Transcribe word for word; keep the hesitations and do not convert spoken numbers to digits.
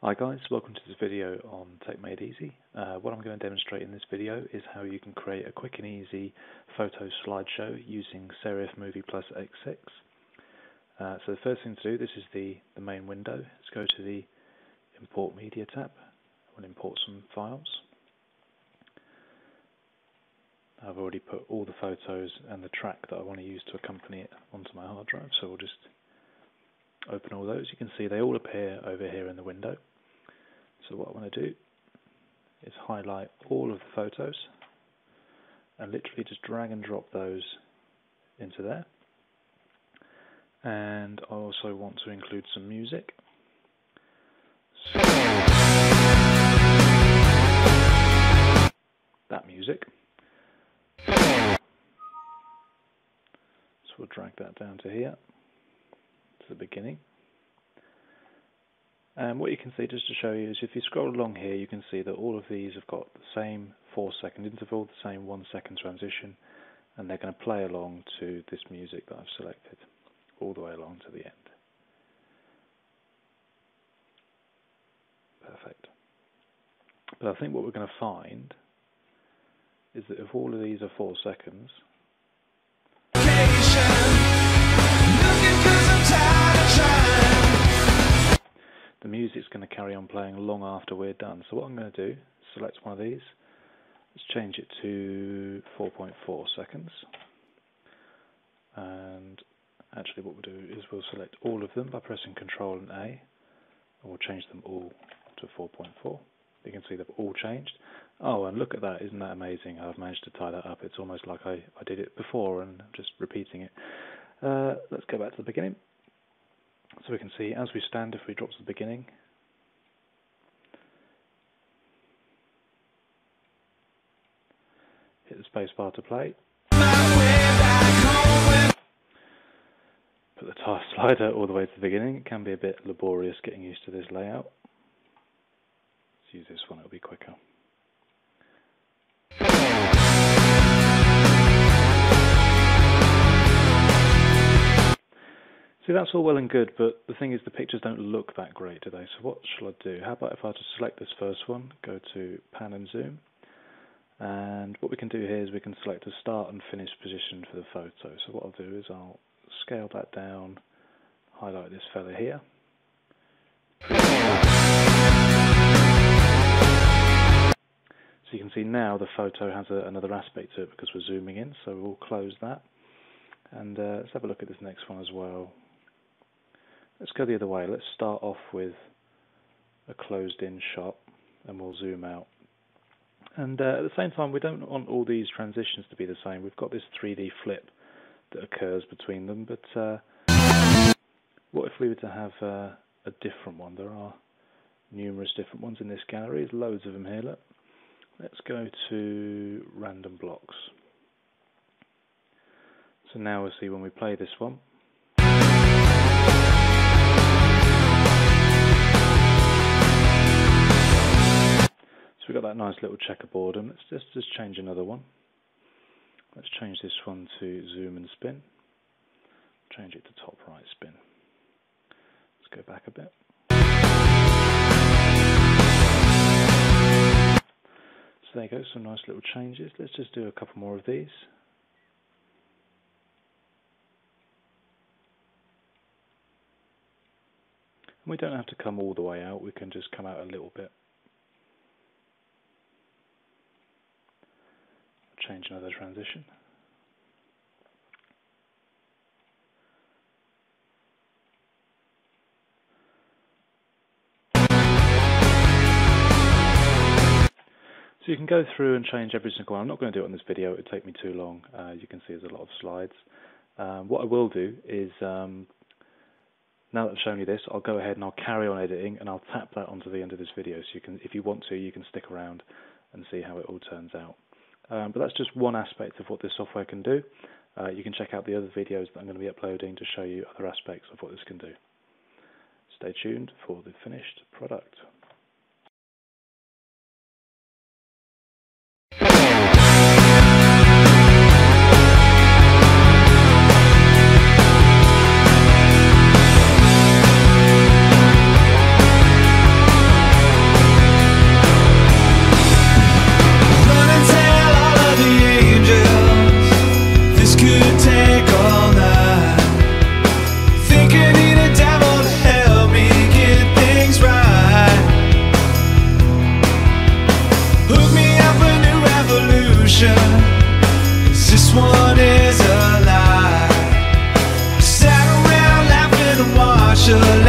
Hi guys, welcome to this video on Tech Made Easy. Uh, what I'm going to demonstrate in this video is how you can create a quick and easy photo slideshow using Serif MoviePlus X six. Uh, so the first thing to do, this is the, the main window. Let's go to the Import Media tab. I will import some files. I've already put all the photos and the track that I want to use to accompany it onto my hard drive, so we'll just open all those. You can see they all appear over here in the window. So what I want to do is highlight all of the photos and literally just drag and drop those into there. And I also want to include some music. So that music. So we'll drag that down to here, to the beginning. And what you can see, just to show you, is if you scroll along here, you can see that all of these have got the same four second interval, the same one second transition, and they're going to play along to this music that I've selected, all the way along to the end. Perfect. But I think what we're going to find is that if all of these are four seconds, the music's going to carry on playing long after we're done. So what I'm going to do, select one of these, let's change it to four point four seconds. And actually what we'll do is we'll select all of them by pressing Control and A, and we'll change them all to four point four. You can see they've all changed. Oh, and look at that, isn't that amazing? I've managed to tie that up. It's almost like I, I did it before and I'm just repeating it. Uh, let's go back to the beginning. So we can see as we stand, if we drop to the beginning, hit the space bar to play, put the tire slider all the way to the beginning. It can be a bit laborious getting used to this layout. Let's use this one, it'll be quicker. See, that's all well and good, but the thing is the pictures don't look that great, do they? So what shall I do? How about if I just select this first one, go to Pan and Zoom, and what we can do here is we can select a start and finish position for the photo. So what I'll do is I'll scale that down, highlight this fella here. So you can see now the photo has a, another aspect to it because we're zooming in, so we'll close that. And uh, let's have a look at this next one as well. Let's go the other way. Let's start off with a closed-in shot, and we'll zoom out. And uh, at the same time, we don't want all these transitions to be the same. We've got this three D flip that occurs between them, but uh, what if we were to have uh, a different one? There are numerous different ones in this gallery. There's loads of them here. Look. Let's go to Random Blocks. So now we'll see when we play this one. So we've got that nice little checkerboard, and let's just, just change another one. Let's change this one to zoom and spin. Change it to top right spin. Let's go back a bit. So there you go, some nice little changes. Let's just do a couple more of these. And we don't have to come all the way out, we can just come out a little bit. Change another transition. So you can go through and change every single one. I'm not going to do it on this video, it would take me too long. Uh, you can see there's a lot of slides. Um, what I will do is, um, now that I've shown you this, I'll go ahead and I'll carry on editing and I'll tap that onto the end of this video. So you can, if you want to, you can stick around and see how it all turns out. Um, but that's just one aspect of what this software can do. Uh, you can check out the other videos that I'm going to be uploading to show you other aspects of what this can do. Stay tuned for the finished product. should